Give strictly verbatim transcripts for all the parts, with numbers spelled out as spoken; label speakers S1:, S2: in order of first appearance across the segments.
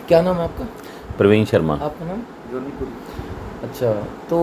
S1: क्या नाम है आपका?
S2: प्रवीण शर्मा।
S1: आपका नाम? अच्छा, तो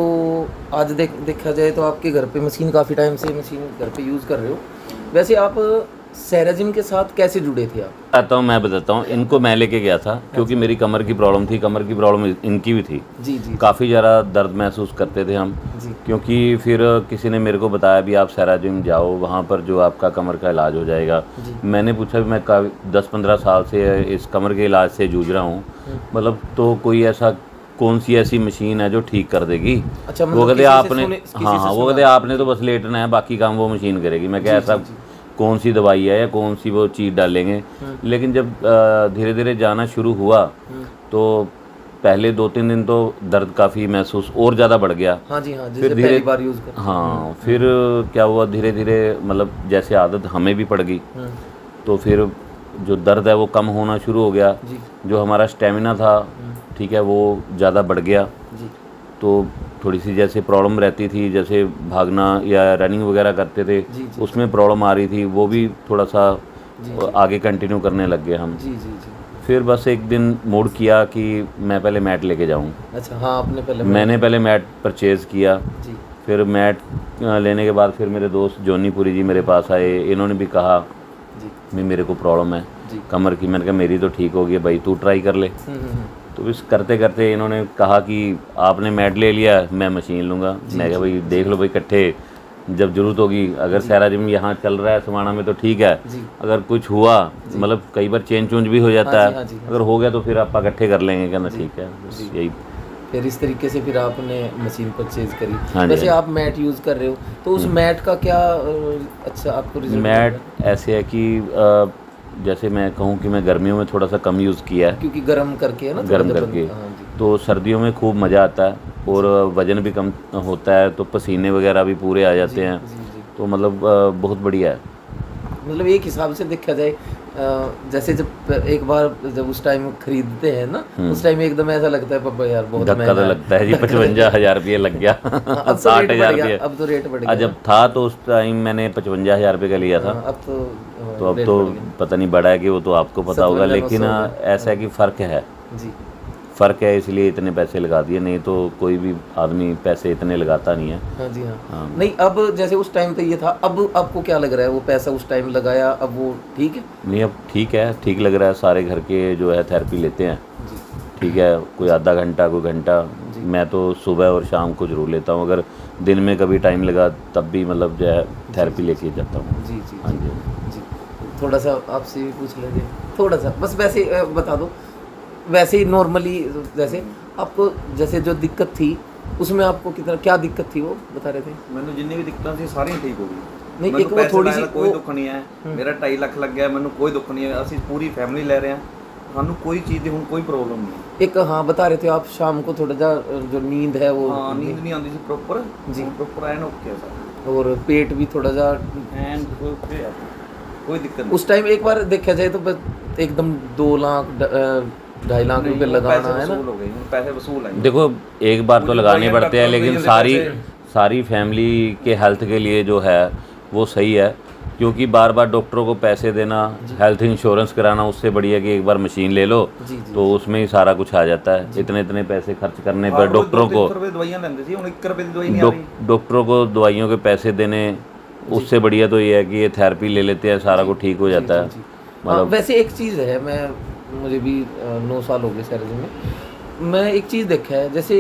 S1: आज देख देखा जाए तो आपके घर पे मशीन काफ़ी टाइम से मशीन घर पे यूज़ कर रहे हो। वैसे आप सेराजिम के साथ कैसे जुड़े थे आप?
S2: आता हूँ, मैं बताता हूँ। इनको मैं लेके गया था क्योंकि मेरी कमर की प्रॉब्लम थी, कमर की प्रॉब्लम इनकी भी थी।
S1: जी जी
S2: काफ़ी ज़्यादा दर्द महसूस करते थे हम,
S1: जी
S2: क्योंकि फिर किसी ने मेरे को बताया भी आप सेराजिम जाओ, वहाँ पर जो आपका कमर का इलाज हो जाएगा।
S1: जी।
S2: मैंने पूछा भी मैं का दस पंद्रह साल से इस कमर के इलाज से जूझ रहा हूँ, मतलब तो कोई ऐसा कौन सी ऐसी मशीन है जो ठीक कर देगी?
S1: अच्छा,
S2: वो
S1: मतलब
S2: कहते
S1: किसी से
S2: आपने,
S1: सुने किसी
S2: हाँ
S1: से
S2: हाँ वो
S1: सुना?
S2: कहते आपने तो बस लेटना है, बाकी काम वो मशीन करेगी। मैं क्या
S1: जी
S2: ऐसा
S1: जी जी।
S2: कौन सी दवाई है या कौन सी वो चीज़ डालेंगे? लेकिन जब धीरे धीरे जाना शुरू हुआ तो पहले दो तीन दिन तो दर्द काफ़ी महसूस और ज़्यादा बढ़ गया।
S1: हाँ जी हाँ,
S2: फिर
S1: जैसे
S2: धीरे
S1: पहली बार यूज़ करते हैं।
S2: हाँ फिर क्या हुआ, धीरे धीरे मतलब जैसे आदत हमें भी पड़ गई,
S1: हम्म,
S2: तो फिर जो दर्द है वो कम होना शुरू हो गया।
S1: जी
S2: जो हमारा स्टेमिना था, ठीक है, वो ज़्यादा बढ़ गया।
S1: जी
S2: तो थोड़ी सी जैसे प्रॉब्लम रहती थी, जैसे भागना या रनिंग वगैरह करते थे,
S1: जी जी
S2: उसमें प्रॉब्लम आ रही थी, वो भी थोड़ा सा
S1: जी जी
S2: आगे कंटिन्यू करने लग गए हम।
S1: जी जी जी।
S2: फिर बस एक दिन मूड किया कि मैं पहले मैट लेके जाऊं।
S1: अच्छा, हाँ, आपने पहले
S2: मैंने पहले मैट परचेज़ किया।
S1: जी
S2: फिर मैट अ, लेने के बाद फिर मेरे दोस्त जोनीपुरी जी मेरे पास आए। इन्होंने भी कहा
S1: जी
S2: भी मेरे को प्रॉब्लम है
S1: जी।
S2: कमर की। मैंने कहा मेरी तो ठीक होगी भाई, तू ट्राई कर ले।
S1: हम्म हम्म हम्म,
S2: तो इस करते करते इन्होंने कहा कि आपने मैट ले लिया, मैं मशीन लूँगा। मैं कहा भाई देख लो भाई, इकट्ठे जब ज़रूरत होगी। अगर सेराजिम यहाँ चल रहा है समाना में तो ठीक है,
S1: जी
S2: अगर कुछ हुआ, मतलब कई बार चेंज चूंज भी हो जाता
S1: हाँ
S2: है,
S1: जी हाँ जी हाँ
S2: अगर हो गया तो फिर आप इकट्ठे कर लेंगे। कहना
S1: जी
S2: ठीक है, बस
S1: जी।
S2: यही।
S1: फिर इस तरीके से फिर आपने मशीन परचेज करी।
S2: हाँ जी,
S1: वैसे
S2: हाँ
S1: आप मैट यूज़ कर रहे हो तो उस मैट का क्या अ, अच्छा आपको
S2: जी।
S1: रिजल्ट
S2: मैट
S1: मिला?
S2: ऐसे है कि अ, जैसे मैं कहूँ कि मैं गर्मियों में थोड़ा सा कम यूज़ किया है,
S1: क्योंकि गर्म करके है ना, थोड़ा
S2: गर्म
S1: जब
S2: करके,
S1: बंद- हाँ जी
S2: तो सर्दियों में खूब मज़ा आता है और वज़न भी कम होता है, तो पसीने वगैरह भी पूरे आ
S1: जी
S2: जाते हैं।
S1: जी जी।
S2: तो मतलब अ, बहुत बढ़िया है।
S1: मतलब एक हिसाब से देखा जाए अ, जैसे जब प- एक बार जब उस टाइम खरीदते हैं ना, उस टाइम एकदम ऐसा लगता है पापा यार बहुत
S2: धक्का तो
S1: महंगा है।
S2: लगता है जी,
S1: धक्का
S2: पचवंजा
S1: लगता है।
S2: हज़ार रुपये लग गया।
S1: हाँ, अब तो
S2: साठ
S1: रेट बढ़
S2: हज़ार
S1: गया,
S2: रुपये
S1: अब तो रेट बढ़
S2: आज
S1: गया
S2: जब
S1: ना।
S2: था तो उस टाइम मैंने पचवंजा हज़ार रुपये का लिया था।
S1: हाँ, अब तो
S2: तो
S1: हाँ,
S2: अब
S1: रेट
S2: तो
S1: बढ़ गया।
S2: पता नहीं बढ़ा है कि वो तो आपको पता होगा,
S1: सतवंजा नौ
S2: लेकिन
S1: सौ हो
S2: अ,
S1: गया।
S2: ऐसा है कि फ़र्क है,
S1: जी
S2: फ़र्क है, इसलिए इतने पैसे लगा दिए, नहीं तो कोई भी आदमी पैसे इतने लगाता नहीं है।
S1: हाँ जी हाँ।
S2: हाँ।
S1: नहीं, अब जैसे उस टाइम पे ये था, अब आपको क्या लग रहा है, वो पैसा उस टाइम लगाया अब वो ठीक है?
S2: नहीं अब ठीक है, ठीक लग रहा है। सारे घर के जो है थेरेपी लेते हैं,
S1: जी
S2: ठीक है, कोई आधा घंटा कोई घंटा।
S1: जी
S2: मैं तो सुबह और शाम को ज़रूर लेता हूँ, अगर दिन में कभी टाइम लगा तब भी मतलब जो है थेरेपी लेके जाता हूँ।
S1: जी जी
S2: हाँ
S1: जी
S2: जी।
S1: जी। थोड़ा सा आपसे भी पूछ लेंगे, थोड़ा सा बस वैसे अ, बता दो। वैसे ही नॉर्मली जैसे आपको जैसे जो दिक्कत थी उसमें आपको कितना क्या दिक्कत थी वो बता रहे थे?
S3: ਮੈਨੂੰ ਜਿੰਨੀ ਵੀ ਦਿੱਕਤਾਂ ਸੀ ਸਾਰੀਆਂ ਠੀਕ ਹੋ ਗਈਆਂ।
S1: नहीं,
S3: ਮੈਨੂੰ
S1: एक वो
S3: ਪੈਸੇ
S1: थोड़ी
S3: ਲਾਏ
S1: सी
S3: ਦਾ ਕੋਈ
S1: वो
S3: ਦੁੱਖ ਨਹੀਂ ਹੈ। ਮੇਰਾ ਢਾਈ ਲੱਖ ਲੱਗ ਗਿਆ, ਮੈਨੂੰ ਕੋਈ ਦੁੱਖ ਨਹੀਂ ਹੈ। ਅਸੀਂ ਪੂਰੀ ਫੈਮਿਲੀ ਲੈ ਰਹੇ ਹਾਂ, ਸਾਨੂੰ ਕੋਈ ਚੀਜ਼ ਦੀ ਹੁਣ ਕੋਈ ਪ੍ਰੋਬਲਮ ਨਹੀਂ।
S1: एक हाँ बता रहे थे आप शाम को थोड़ा सा अ, जो नींद है वो
S3: ਹਾਂ ਨੀਂਦ ਨਹੀਂ ਆਉਂਦੀ ਸੀ ਪ੍ਰੋਪਰ
S1: ਜੀ।
S3: ਪ੍ਰੋਪਰ ਐਨ ਓਕੇ ਸਰ,
S1: और पेट भी थोड़ा सा
S3: ਐਨ ਓਕੇ ਆ, ਕੋਈ ਦਿੱਕਤ ਨਹੀਂ।
S1: उस टाइम एक बार देखा जाए तो बस एकदम दो लाख ड- अ, ढाई लाख रुपए
S3: नहीं,
S1: लगाना
S3: पैसे
S1: है ना।
S3: वसूल हो गए, पैसे वसूल हैं।
S2: देखो एक बार तो
S3: मुझे
S2: लगाने
S3: दवाइयाँ
S2: पड़ते हैं,
S3: डॉक्टर
S2: लेकिन
S3: भी
S2: सारी
S3: पैसे-
S2: सारी फैमिली के हेल्थ के लिए जो है वो सही है, क्योंकि बार बार डॉक्टरों को पैसे देना, हेल्थ इंश्योरेंस कराना, उससे बढ़िया कि एक बार मशीन ले लो
S1: जी जी
S2: तो उसमें ही सारा कुछ आ जाता है। इतने इतने पैसे खर्च करने
S3: हर
S2: पर
S3: रोज
S2: डॉक्टरों
S3: दो
S2: को
S3: तीन सौ रुपए दवाइयाँ लेंदे सी, हुण एक रुपए की दवाई नहीं आ
S2: डॉक-
S3: रही।
S2: डॉक्टरों को दवाइयों के पैसे देने, उससे बढ़िया तो ये है कि ये थेरेपी ले लेते हैं, सारा कुछ ठीक हो
S1: जी,
S2: जाता
S1: जी,
S2: है।
S1: जी। हाँ,
S2: मतलब
S1: वैसे एक चीज़ है, मैं मुझे भी अ, नौ साल हो गए सैराजिम में। मैं एक चीज़ देखा है, जैसे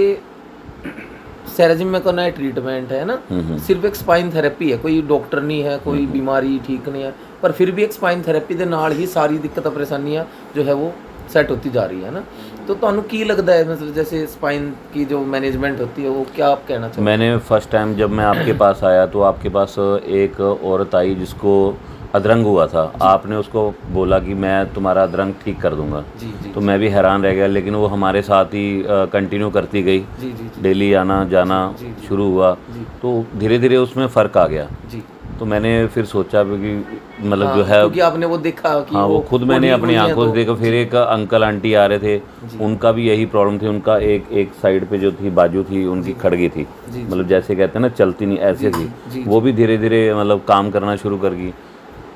S1: सैराजिम में करना है ट्रीटमेंट है ना, सिर्फ एक स्पाइन थेरेपी है, कोई डॉक्टर नहीं है, कोई बीमारी ठीक नहीं है, पर फिर भी एक स्पाइन थेरेपी ਦੇ ਨਾਲ ही सारी दिक्कत परेशानियां जो है वो सेट होती जा रही है ना। तो ਤੁਹਾਨੂੰ ਕੀ लगता है, मतलब जैसे स्पाइन की जो मैनेजमेंट होती है वो क्या आप कहना चाहते
S2: मैंने फर्स्ट टाइम जब मैं आपके पास आया तो आपके पास एक औरत आई जिसको अदरंग हुआ था। आपने उसको बोला कि मैं तुम्हारा अदरंग ठीक कर दूंगा।
S1: जी जी
S2: तो मैं भी हैरान रह गया, लेकिन वो हमारे साथ ही कंटिन्यू करती गई,
S1: जी जी जी
S2: डेली आना जाना
S1: जी, जी।
S2: शुरू हुआ।
S1: जी
S2: तो धीरे धीरे उसमें फ़र्क आ गया।
S1: जी।
S2: तो मैंने फिर सोचा भी कि मतलब
S1: हाँ,
S2: जो है,
S1: क्योंकि आपने वो देखा कि
S2: हाँ, वो खुद मैंने
S1: बॉडी
S2: अपनी
S1: हुई है
S2: आंखों से
S1: तो-
S2: देखा। फिर एक अंकल आंटी आ रहे थे,
S1: जी।
S2: उनका भी यही प्रॉब्लम थी। उनका एक एक साइड पे जो थी बाजू थी उनकी खड़ गई थी,
S1: जी, जी।
S2: मतलब जैसे कहते हैं ना चलती नहीं, ऐसे
S1: जी,
S2: थी।
S1: जी, जी,
S2: वो भी धीरे धीरे मतलब काम करना शुरू कर गई।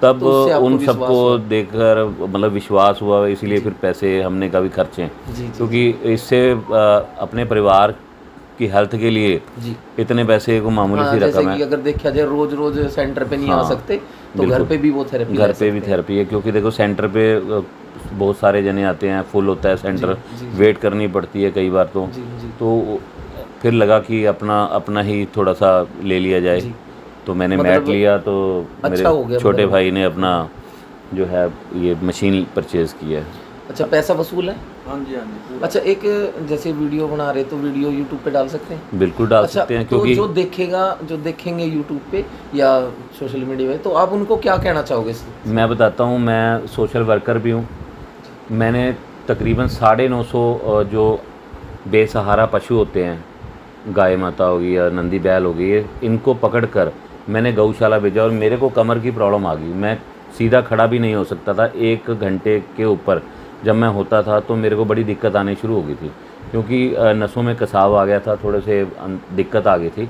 S2: तब
S1: तो उससे आपको
S2: उन
S1: विश्वास
S2: सबको
S1: हुआ।
S2: देखकर मतलब विश्वास हुआ, इसीलिए फिर पैसे हमने कभी खर्चे,
S1: जी जी
S2: क्योंकि इससे अ, अपने परिवार की हेल्थ के लिए
S1: जी।
S2: इतने पैसे को मामूली
S1: हाँ,
S2: सी
S1: जैसे
S2: रकम
S1: कि
S2: है।
S1: अगर देखा जाए रोज रोज सेंटर पे नहीं आ
S2: हाँ,
S1: सकते तो घर
S2: बिल्कुल।
S1: पे भी वो थेरेपी
S2: घर पे भी थेरेपी है, क्योंकि देखो सेंटर पे अ, बहुत सारे जने आते हैं, फुल होता है सेंटर,
S1: जी, जी, जी।
S2: वेट करनी पड़ती है कई बार तो
S1: जी जी
S2: तो फिर लगा कि अपना अपना ही थोड़ा सा ले लिया जाए,
S1: जी।
S2: तो मैंने मैट
S1: मतलब
S2: लिया, तो
S1: अच्छा
S2: मेरे
S1: हो गया
S2: छोटे
S1: मतलब।
S2: भाई ने अपना जो है ये मशीन परचेज़ किया है।
S1: अच्छा, पैसा वसूल है।
S3: हाँ जी हाँ जी पूरा।
S1: अच्छा, एक जैसे वीडियो बना रहे तो वीडियो यूट्यूब पे डाल सकते हैं।
S2: बिल्कुल डाल
S1: अच्छा,
S2: सकते हैं,
S1: तो
S2: क्योंकि
S1: जो देखेगा जो देखेंगे यूट्यूब पे या सोशल मीडिया पे, तो आप उनको क्या कहना चाहोगे इससे?
S2: मैं बताता हूँ, मैं सोशल वर्कर भी हूँ। मैंने तकरीबन साढ़े नौ सौ जो बेसहारा पशु होते हैं, गाय माता होगी या नंदी बैल होगी, ये इनको पकड़ कर मैंने गौशाला भेजा, और मेरे को कमर की प्रॉब्लम आ गई, मैं सीधा खड़ा भी नहीं हो सकता था। एक घंटे के ऊपर जब मैं होता था तो मेरे को बड़ी दिक्कत आनी शुरू हो गई थी, क्योंकि अ, नसों में कसाव आ गया था, थोड़े से अन- दिक्कत आ गई थी।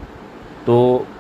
S2: तो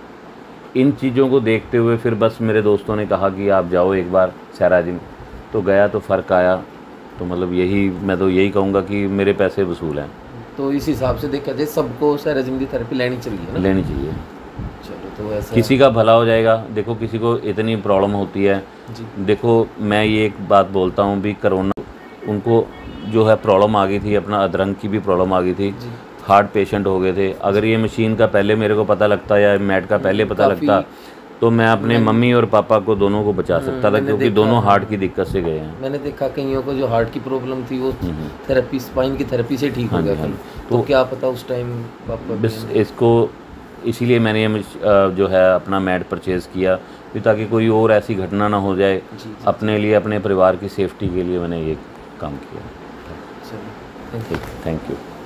S2: इन चीज़ों को देखते हुए फिर बस मेरे दोस्तों ने कहा कि आप जाओ एक बार सैरा जिम, तो गया तो फ़र्क आया। तो मतलब यही मैं तो यही कहूँगा कि मेरे पैसे वसूल हैं,
S1: तो इस हिसाब से देखा जाए सबको सेरेजिम की थेरेपी लेनी चाहिए ना।
S2: लेनी चाहिए।
S1: चलो, तो ऐसा
S2: किसी का भला हो जाएगा। देखो किसी को इतनी प्रॉब्लम होती है,
S1: जी
S2: देखो मैं ये एक बात बोलता हूँ भी, कोरोना उनको जो है प्रॉब्लम आ गई थी, अपना अधरंग की भी प्रॉब्लम आ गई थी,
S1: जी।
S2: हार्ट पेशेंट हो गए थे। अगर ये मशीन का पहले मेरे को पता लगता या मैट का पहले पता
S1: काफ़ी-
S2: लगता तो मैं अपने मम्मी और पापा को दोनों को बचा सकता था,
S1: मैंने
S2: क्योंकि
S1: देखा-
S2: दोनों हार्ट की दिक्कत से गए हैं।
S1: मैंने देखा कईयों को जो हार्ट की प्रॉब्लम थी वो थेरेपी, स्पाइन की थेरेपी से ठीक हो
S2: हाँ
S1: गया
S2: जी,
S1: कल।
S2: हाँ।
S1: तो
S2: तो
S1: क्या पता उस टाइम पापा
S2: बस इसको इसीलिए मैंने ये मश- अ, जो है अपना मैट परचेज़ किया भी, ताकि कोई और ऐसी घटना ना हो जाए।
S1: जी, जी।
S2: अपने लिए, अपने परिवार की सेफ्टी के लिए मैंने ये काम किया।
S1: चलो, थैंक यू।
S2: Thank you.